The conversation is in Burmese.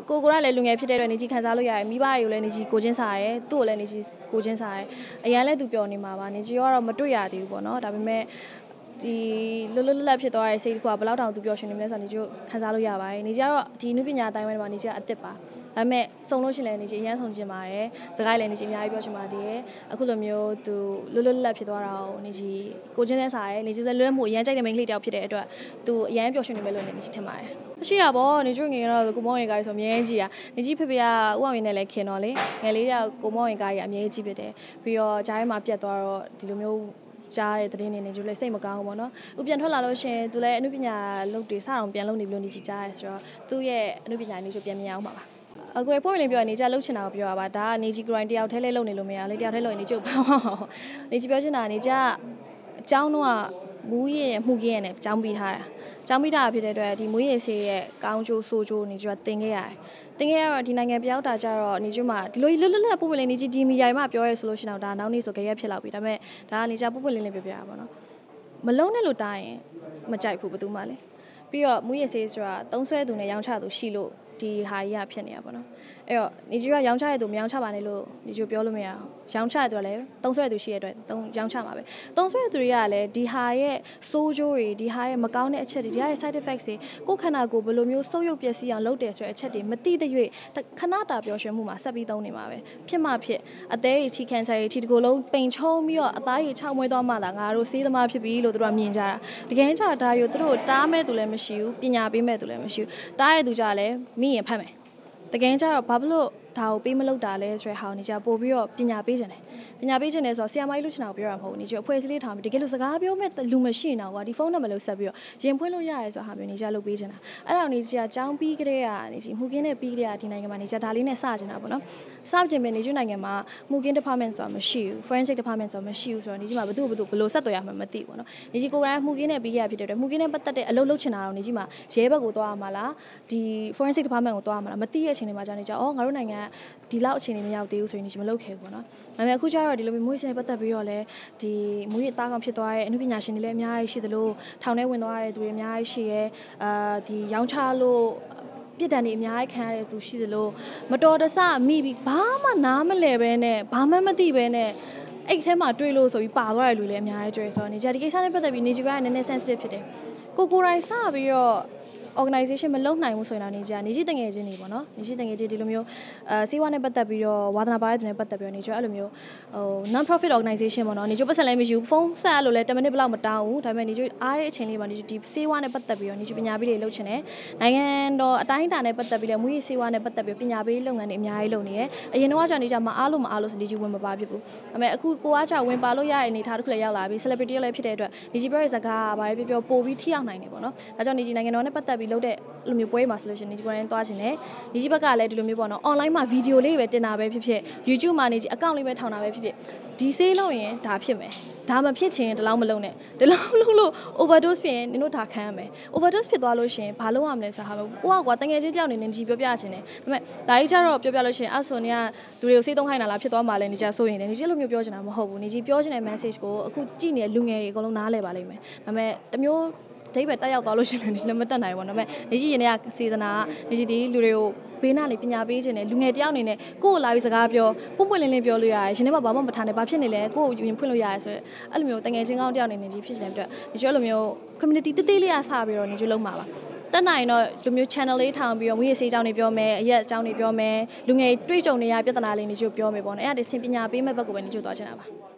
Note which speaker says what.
Speaker 1: ကိုကလည်းလူငယ်ဖြစ်တဲ့အတွက်နေကြီးခံစားလို့ရတယ်မိဘတွေကိုလည်းနေကြီးကိုချင်းစားရဲသူ့ကိုလည်းနေကြီးကိုချင်းစားရဲအရင်လည်းသူပျော်နေမှာပါနေကြီးကတော့မတွေ့ရသေးဘူးပေါ့နော်ဒါပေမဲ့ဒီလွတ်လပ်ဖြစ်သွားတဲ့စိတ်တစ်ခုကဘယ်လောက်တောင်သူပျော်ရွှင်နေမလဲဆိုတော့နေကြီးခံစားလို့ရပါတယ်နေကြီးကတော့ဒီနုပညာအတိုင်းဝိုင်းမှာနေကြီးကအစ်စ်ပါဒါပေမဲ့စုံလို့ရှိရင်လည်းနေကြီးအရန်ဆုံးကျင်ပါတယ်စကားလည်းနေကြီးအများကြီးပြောချင်ပါသေးတယ်အခုလိုမျိုးသူလွတ်လပ်ဖြစ်သွားတာကိုနေကြီးကိုချင်းနဲ့စားရဲနေကြီးလည်းလွတ်မှုအရန်ကြိုက်တဲ့မိန်းကလေးတယောက်ဖြစ်တဲ့အတွက်သူအရန်ပျော်ရွှင်နေမယ်လို့နေကြီးထင်ပါတယ်ရှိရပါဘောနေကျွငယ်တော့ကိုမောင်ရင်ကားဆိုအမြဲကြီးอ่ะနေကြီးဖေဖေကဥအောင်ရင်နဲ့လည်းခင်တော့လေငယ်လေးကကိုမောင်ရင်ကားကြီးအမြဲကြီးဖြစ်တယ်ပြီးတော့ဂျားထဲမှာပြတ်သွားတော့ဒီလိုမျိုးကြားတဲ့သတင်းတွေနေကျွလည်းစိတ်မကောင်းဘူးပေါ့နော်ဥပြန်ထွက်လာလို့ရှင်သူလည်းအမှုပညာလုပ်တွေစအောင်ပြန်လုပ်နေပြီလို့နေကြီးကြားရဲဆိုတော့သူ့ရဲ့အမှုပညာနေကျွပြန်မြင်အောင်ပါအခုပုံလေးပြောနေကြလှုပ်ချင်တာကိုပြောပါဒါကနေကြီး grind တယောက်ထဲလေးလုပ်နေလို့မရလေတယောက်ထဲလုပ်နေကျွပေါ့နေကြီးပြောချင်တာနေကြအเจ้าတော့မူးရဲ့မှုခင်းရဲ့နဲ့အကြောင်းပြီးထားတာကျောင်းမိတာဖြစ်တဲ့အတွက်ဒီမွေးရည်ဆေးရဲ့ကောင်းကျိုးဆိုးကျိုးနေကြတင်ခဲ့ရတယ်။တင်ခဲ့ရတော့ဒီနိုင်ငံပြောက်တာကြတော့နေကျမှာဒီလိုလွတ်လပ်ပို့ပွင့်လင်းနေကြီးဒီမီယာမှပြောရဲဆိုလို့ရှိရင်တော့ဒါနောက်နေ့ဆိုကြရက်ဖြစ်လောက်ပြီ။ဒါပေမဲ့ဒါကနေကြပို့ပွင့်လင်းပြောပြရပါတော့။မလုံးနဲ့လို့တားရင်မကြိုက်ဘူးဘယ်သူမှလည်း။ပြီးတော့မွေးရည်ဆေးဆိုတာသုံးဆွဲသူနဲ့ရောင်းချသူရှိလို့ဒီဟာကြီးကဖြစ်နေရပါတော့။အဲ့တော့နေကြီးကရောင်းချရတဲ့သူမရောင်းချပါနဲ့လို့နေကြီးပြောလို့မရအောင်။ရောင်းချရတဲ့သူလည်းသုံးဆွဲသူရှိရတဲ့အတွက်ရောင်းချမှာပဲ။သုံးဆွဲသူတွေကလည်းဒီဟာရဲ့စိုးကျိုးတွေဒီဟာရဲ့မကောင်းတဲ့အချက်တွေဒီဟာရဲ့ side effects တွေကိုယ်ခန္ဓာကိုယ်ဘယ်လိုမျိုးဆုပ်ယုပ်ပျက်စီးအောင်လုပ်တယ်ဆိုတဲ့အချက်တွေမသိတဲ့၍ခဏတာပျော်ရွှင်မှုမှာဆက်ပြီးသုံးနေမှာပဲဖြစ်မှဖြစ်အသေးကြီးချီကန်ဆာကြီးဒီကိုယ်လုံးပိန်ချုံပြီးတော့အသားကြီးချောင်းမွေးသွားမှသာငါတို့စေးသမားဖြစ်ပြီလို့တို့ကမြင်ကြတာတကယ်ကြဒါယူတို့တားမဲ့သူလည်းမရှိဘူးပညာပေးမဲ့သူလည်းမရှိဘူးတားရဲ့သူကြလည်းမိရင်ဖတ်မယ်တကယ်ကြတော့ဘာဖြစ်လို့ဒါကိုပေးမလုပ်တာလဲဆိုတဲ့ဟာကိုနေကြပို့ပြီးတော့ပညာပေးခြင်းတယ်ပညာပေးခြင်းတယ်ဆိုတော့ဆရာမကြီးလို့ချင်တာကိုပြောရမှာမဟုတ်ဘူးနေကြအဖွဲ့အစည်းလေးထားပြီးတကယ်လို့စကားပြောမဲ့လူမရှိနေတာကွာဒီဖုန်းနံပါတ်လို့ဆက်ပြီးတော့ရင်ဖွင့်လို့ရတယ်ဆိုတော့ဟာမျိုးနေကြလုပ်ပေးခြင်းတာအဲ့ဒါနေကြအကြောင်းပြီးကြတဲ့ကနေကြမှုကင်းနဲ့ပြီးကြတဲ့ဒီနိုင်ငံမှာနေကြဒါလေးနဲ့စကြင်တာပေါ့နော်စကြင်ပဲနေကြနိုင်ငံမှာမှုကင်း department ဆိုတာမရှိဘူး forensic department ဆိုတာမရှိဘူးဆိုတော့နေကြမှာဘယ်သူဘလို့ဆက်သွယ်ရမှမသိဘူးပေါ့နော်နေကြကိုယ်တိုင်မှုကင်းနဲ့ပြီးရဖြစ်တဲ့အတွက်မှုကင်းနဲ့ပတ်သက်တဲ့အလုပ်လုပ်ချင်တာတော့နေကြမှာရဲဘက်ကိုသွားရမှာလားဒီ forensic department ကိုသွားရမှာလားမသိတဲ့အချိန်တွေမှာကြာနေကြငါတို့နိုင်ငံဒီလောက်အခြေအနေမရောက်သေးဘူးဆိုရင်ဒီမလုပ်ခဲ့ဘူးပေါ့နော်။ဒါပေမဲ့အခုကျတော့ဒီလိုမျိုးမွေးစင်ပတ်သက်ပြီးတော့လည်းဒီမွေးရသားကောင်ဖြစ်သွားတဲ့အမှုပညာရှင်တွေလည်းအများကြီးရှိသလိုထောင်ထဲဝင်သွားတဲ့သူတွေအများကြီးရှိရဲဒီရောင်းချလို့ပြစ်ဒဏ်တွေအများကြီးခံရတဲ့သူရှိသလိုမတော်တဆမိပြီးဘာမှနားမလဲပဲနဲ့ဘာမှမသိပဲနဲ့အဲ့ထဲမှာတွေ့လို့ဆိုပြီးပါသွားတဲ့လူတွေလည်းအများကြီးတွေ့ဆိုတော့နေကြဒီကိစ္စနဲ့ပတ်သက်ပြီးနေကြကနည်းနည်း sensitive ဖြစ်တယ်။ကိုယ်တိုင်စပြီးတော့ organization မလုပ်နိုင်ဘူးဆိုရင်တော့နေကြီးတငယ်ချင်းတွေပေါ့နော်နေကြီးတငယ်ချင်းဒီလိုမျိုးစေဝါနဲ့ပတ်သက်ပြီးတော့ဝါသနာပါတဲ့သူနဲ့ပတ်သက်ပြီးတော့နေကြီးအဲ့လိုမျိုးnon profit organization ပေါ့နော်နေကြီးပတ်စံလည်းမရှိဘူးဖုန်းဆက်ရလို့လည်း10မိနစ်ဘလောက်မတောင်းဘူးဒါပေမဲ့နေကြီးအားတဲ့အချိန်လေးမှာနေကြီးဒီစေဝါနဲ့ပတ်သက်ပြီးတော့နေကြီးပညာပေးတွေလုပ်ချင်တယ်နိုင်ငံတော်အတိုင်းအတာနဲ့ပတ်သက်ပြီးတော့မူရစေဝါနဲ့ပတ်သက်ပြီးပညာပေးလုပ်ငန်းတွေအများကြီးလုပ်နေတယ်အရင်တော့ကြောင့်နေကြီးမအားလို့ဆိုနေကြီးဝင်မပါဖြစ်ဘူးဒါပေမဲ့အခုကိုကကြောင့်ဝင်ပါလို့ရတဲ့အနေထားတစ်ခုလည်းရောက်လာပြီ celebrity လည်းဖြစ်တဲ့အတွက်နေကြီးပြောတဲ့စကားဘာပဲပြောပို့ပြီးထိရောက်နိုင်တယ်ပေါ့နော်ဒါကြောင့်နေကြီးနိုင်ငံတော်နဲ့ပတ်သက်ပြီးလုပ်တဲ့လိုမျိုးပွဲမှာဆိုလို့ရှိရင်နေကြီးကိုယ်တိုင်သွားခြင်းနဲ့နေကြီးဘက်ကလည်းဒီလိုမျိုးပေါ့နော် online မှာဗီဒီယိုလေးပဲတင်တာပဲဖြစ်ဖြစ် YouTube မှာနေကြီး account လေးပဲထောင်တာပဲဖြစ်ဖြစ်ဒီဆေးလို့ရင်ဒါဖြစ်မယ်ဒါမဖြစ်ချင်ဒီလောက်မလုံးနဲ့ဒီလောက်လုံးလို့ overdose ဖြစ်ရင်နင်တို့ဒါခံရမယ် overdose ဖြစ်သွားလို့ရှိရင်ဘာလုပ်ရမလဲဆိုတာဟာကွာတငယ်ချင်းတယောက်နေနေကြီးပြောပြခြင်းနဲ့ဒါပေမဲ့ဒါကြီးကျတော့ပြောပြလို့ရှိရင်အဲ့ဆိုနေကလူတွေကိုဆေးသုံးခိုင်းတာလားဖြစ်သွားမှလည်းနေကြီးစိုးရင်နေကြီးလိုမျိုးပြောချင်တာမဟုတ်ဘူးနေကြီးပြောချင်တဲ့ message ကိုအခုကြည့်နေတဲ့လူငယ်တွေအကုန်လုံးနားလည်ပါလိမ့်မယ်ဒါပေမဲ့တမျိုးဒိတ်ပဲတက်ရောက်သွားလို့ရှိရင်လည်းမတက်နိုင်ဘူးပေါ့နော်။နေကြီးရင်ထဲကစေတနာနေကြီးဒီလူတွေကိုဘေးနားလေးပညာပေးခြင်းနဲ့လူငယ်တယောက်အနေနဲ့ကိုယ့်ကိုလာပြီးစကားပြောပွင့်လင်းလင်းပြောလို့ရတယ်။ရှင်ထဲမှာဘာမှမထားနဲ့ဘာဖြစ်နေလဲကိုယ့်ကိုရင်ဖွင့်လို့ရတယ်ဆိုတော့အဲ့လိုမျိုးတငယ်ချင်းကောင်းတယောက်အနေနဲ့ကြီးဖြစ်နေတဲ့အတွက်နေကြီးအဲ့လိုမျိုး community တေးသေးလေးရစပြီးတော့နေကြီးလုံးမှာပါ။တက်နိုင်တော့လူမျိုး channel လေးထောင်ပြီးတော့မွေးရစေးအကြောင်းတွေပြောမယ်အရက်အကြောင်းတွေပြောမယ်လူငယ်တွေ့ကြုံနေရပြဿနာလေးနေကြီးပြောမယ်ပေါ့နော်။အဲ့ဒါတည်းစင်ပညာပေးမဲ့ဘက်ကိုပဲနေကြီးသွားချင်တာပါ။